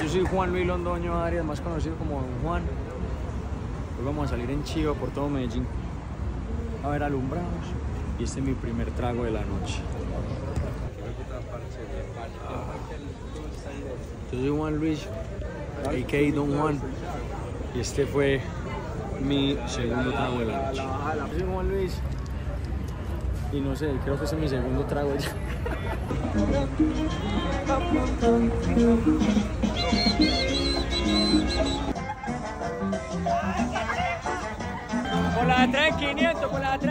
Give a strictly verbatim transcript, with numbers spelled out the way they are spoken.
Yo soy Juan Luis Londoño Arias, más conocido como Don Juan. Hoy vamos a salir en Chiva por todo Medellín a ver alumbrados. Y este es mi primer trago de la noche. Yo soy Juan Luis, a k a. Don Juan. Y este fue mi segundo trago de la noche. Yo soy Juan Luis. Y no sé, creo que ese es mi segundo trago ya. Por la tres quinientos, por la tres.